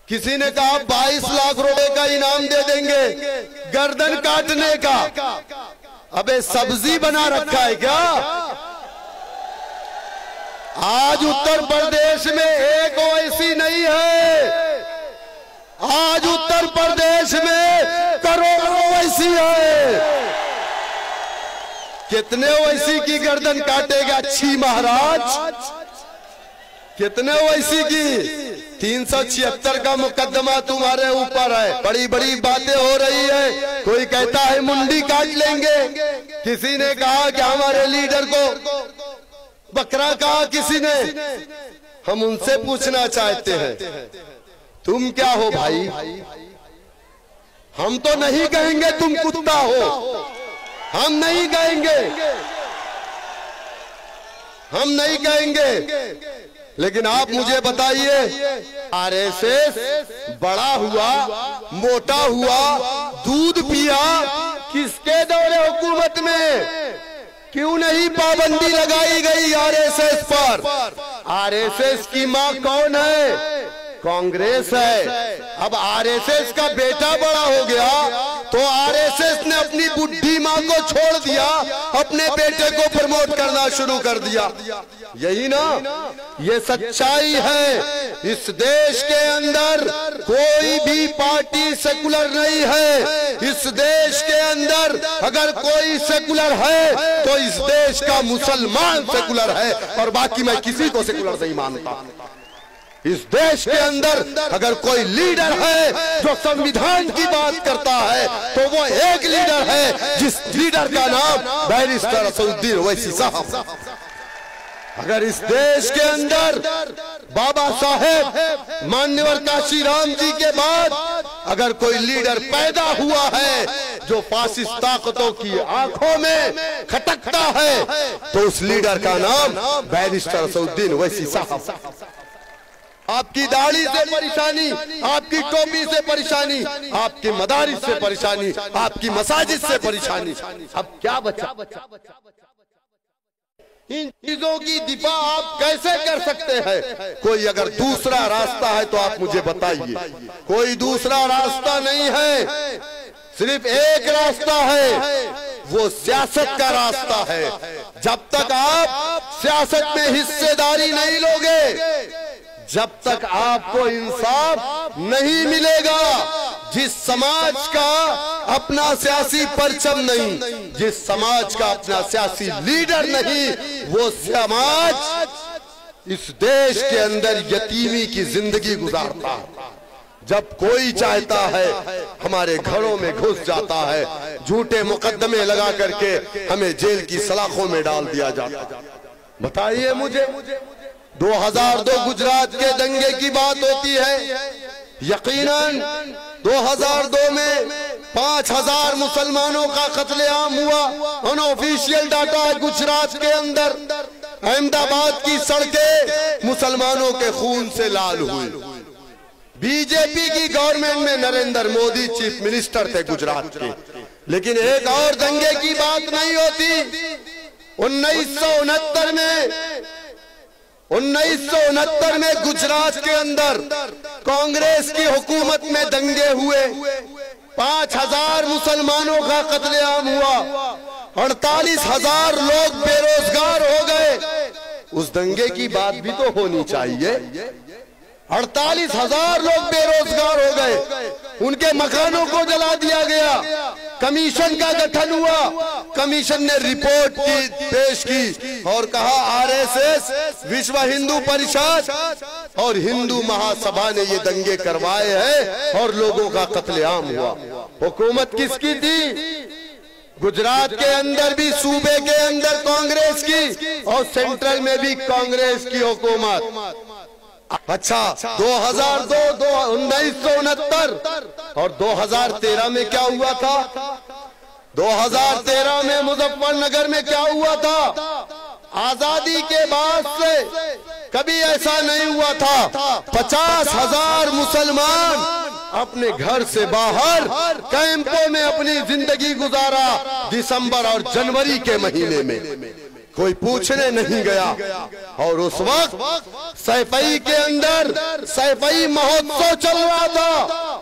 किसी ने कहा 22 लाख रुपए का इनाम दे देंगे गर्दन काटने का। अबे सब्जी बना रखा है क्या? आज उत्तर प्रदेश में एक ओवैसी नहीं है, आज उत्तर प्रदेश में करोड़ों ओवैसी है। कितने ओवैसी की गर्दन काटेगा छी महाराज? कितने ओवैसी की? 376 का मुकदमा तुम्हारे ऊपर है। बड़ी बड़ी बातें हो रही है। कोई कहता है मुंडी काट लेंगे, किसी ने कहा कि हमारे लीडर को बकरा कहा किसी ने। हम उनसे पूछना चाहते हैं तुम क्या हो भाई? हम तो नहीं कहेंगे तुम कुत्ता हो, हम नहीं कहेंगे, हम नहीं कहेंगे। लेकिन आप मुझे बताइए, आरएसएस बड़ा हुआ, मोटा हुआ, दूध पिया, किसके दौरे हुकूमत में? क्यों नहीं पाबंदी लगाई गई आरएसएस पर? आरएसएस की मां कौन है? कांग्रेस है। अब आरएसएस का बेटा बड़ा हो गया तो आरएसएस ने अपनी बुढ़ी मां को छोड़ दिया, अपने बेटे को प्रमोट करना शुरू कर दिया। यही ना, ये सच्चाई है। इस देश के अंदर कोई भी पार्टी सेकुलर नहीं है। इस देश के अंदर अगर कोई सेकुलर है तो इस देश का मुसलमान सेकुलर है, और बाकी मैं किसी को सेकुलर नहीं मानता। इस देश के अंदर अगर कोई लीडर है जो संविधान की बात करता है तो वो एक लीडर है, जिस लीडर का नाम बैरिस्टर असदुद्दीन ओवैसी साहब। अगर इस देश के अंदर बाबा साहेब मान्यवर काशीराम जी के बाद अगर कोई लीडर पैदा हुआ है जो फासिस्ट ताकतों की आंखों में खटकता है तो उस लीडर का नाम बैरिस्टर असदुद्दीन ओवैसी साहब। आपकी दाढ़ी से परेशानी, आपकी टोपी से परेशानी, आपके मदारिस से परेशानी, आपकी मसाजिद से परेशानी, अब क्या बचा? इन चीजों की दिफा आप कैसे कर सकते हैं? कोई अगर दूसरा रास्ता है तो आप मुझे बताइए। कोई दूसरा रास्ता नहीं है, सिर्फ एक रास्ता है, वो सियासत का रास्ता है। जब तक आप सियासत में हिस्सेदारी नहीं लोगे, जब तक आपको इंसाफ नहीं मिलेगा, जिस समाज का अपना सियासी परचम नहीं, जिस समाज का अपना सियासी लीडर नहीं, वो समाज इस देश के अंदर यतीमी की जिंदगी गुजारता है। जब कोई चाहता है हमारे घरों में घुस जाता है, झूठे मुकदमे लगा करके हमें जेल की सलाखों में डाल दिया जाता है। बताइए मुझे, 2002 गुजरात के दंगे की बात होती है। यकीनन 2002 में 5000 मुसलमानों का कत्लेआम हुआ। अनऑफिशियल डाटा है गुजरात के अंदर अहमदाबाद की सड़कें मुसलमानों के खून से लाल हुई। बीजेपी की गवर्नमेंट में नरेंद्र मोदी चीफ मिनिस्टर थे गुजरात के। लेकिन एक और दंगे की बात नहीं होती। 1969 में गुजरात के अंदर कांग्रेस की हुकूमत में दंगे हुए, 5000 मुसलमानों का कत्लेआम हुआ, 48,000 लोग बेरोजगार हो गए। उस दंगे की बात भी तो होनी चाहिए। 48,000 लोग बेरोजगार हो गए, उनके मकानों को जला दिया गया। कमीशन का गठन हुआ, कमीशन ने रिपोर्ट पेश की और कहा आरएसएस, विश्व हिंदू परिषद और हिंदू महासभा ने ये दंगे करवाए हैं और लोगों का कत्लेआम हुआ। हुकूमत किसकी थी? गुजरात के अंदर भी, सूबे के अंदर कांग्रेस की और सेंट्रल में भी कांग्रेस की हुकूमत। अच्छा, 2002, 1969 और 2013 में क्या हुआ था? 2013 में मुजफ्फरनगर में क्या हुआ था? आजादी के बाद से कभी ऐसा नहीं हुआ था। 50,000 मुसलमान अपने घर से बाहर कैंपों में अपनी जिंदगी गुजारा दिसंबर और जनवरी के महीने में। कोई पूछने नहीं गया। और उस वक्त सैफई के अंदर सैफई महोत्सव चल रहा था।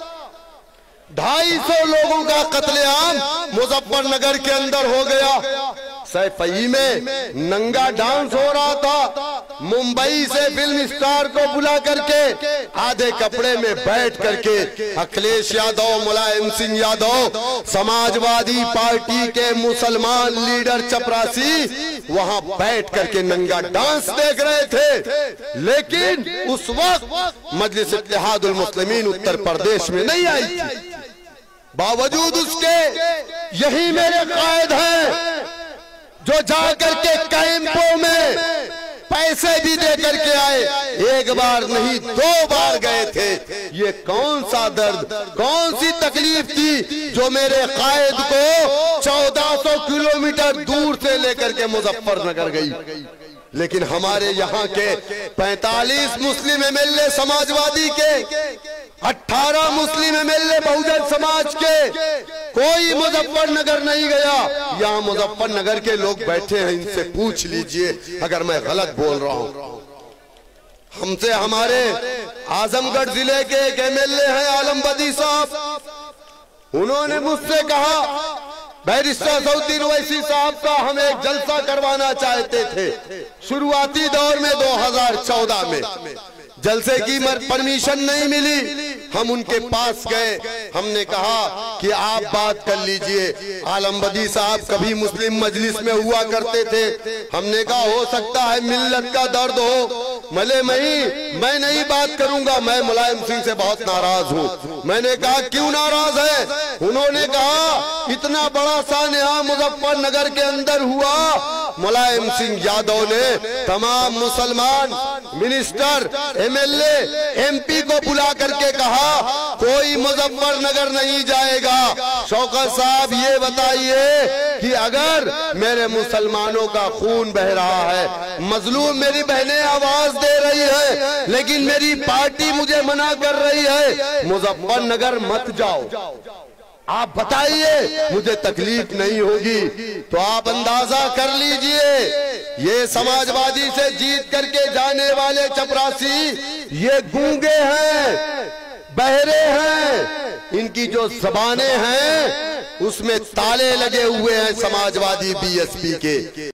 250 लोगों का कत्लेआम मुजफ्फरनगर के अंदर हो गया। सैफई में नंगा डांस हो रहा था। मुंबई से फिल्म स्टार को बुला करके आधे कपड़े में बैठ करके अखिलेश यादव, मुलायम सिंह यादव, समाजवादी पार्टी के मुसलमान लीडर चपरासी वहां बैठ करके नंगा डांस देख रहे थे। लेकिन उस वक्त मजलिस इत्तेहादुल मुस्लिमीन उत्तर प्रदेश में नहीं आई थी। बावजूद उसके यही मेरे कायद हैं जो जाकर के कैंपों में पैसे भी दे करके आए। एक बार नहीं 2 बार गए थे। ये कौन सा दर्द, कौन सी तकलीफ थी जो मेरे कायद को 1400 किलोमीटर दूर से लेकर के मुजफ्फरनगर गई। लेकिन हमारे यहाँ के 45 मुस्लिम एमएलए समाजवादी के, 18 मुस्लिम एमएलए बहुजन समाज के, कोई मुजफ्फरनगर नहीं गया। यहाँ मुजफ्फरनगर के लोग बैठे हैं, इनसे पूछ लीजिए अगर मैं गलत बोल रहा हूँ। हमसे हमारे आजमगढ़ जिले के एक एमएलए हैं आलम बदी साहब, उन्होंने मुझसे कहा बैरिस्टर सऊद्दीन ओवैसी साहब का हम एक जलसा करवाना चाहते थे। शुरुआती दौर में 2014 में जलसे की परमिशन नहीं मिली। हम उनके पास गए, हमने कहा कि आप बात कर लीजिए। आलम बदी साहब कभी मुस्लिम मजलिस में हुआ करते थे। हमने कहा हो सकता है मिल्लत का दर्द हो, मले मैं नहीं बात करूंगा, मैं मुलायम सिंह से बहुत नाराज हूँ। मैंने कहा क्यों नाराज है? उन्होंने कहा इतना बड़ा सान्या मुजफ्फरनगर के अंदर हुआ, मुलायम सिंह यादव ने तमाम मुसलमान मिनिस्टर, एमएलए, एमपी को बुला करके कहा कोई मुजफ्फरनगर नहीं जाएगा। शौकत साहब ये बताइए कि अगर मेरे मुसलमानों का खून बह रहा है, मजलूम मेरी बहनें आवाज दे रही है, लेकिन मेरी पार्टी मुझे मना कर रही है मुजफ्फरनगर मत जाओ, आप बताइए मुझे तकलीफ नहीं होगी? तो आप अंदाजा कर लीजिए, ये समाजवादी से जीत करके जाने वाले चपरासी ये गूंगे हैं, बहरे हैं, इनकी जो ज़बानें हैं उसमें ताले लगे हुए हैं समाजवादी बीएसपी के।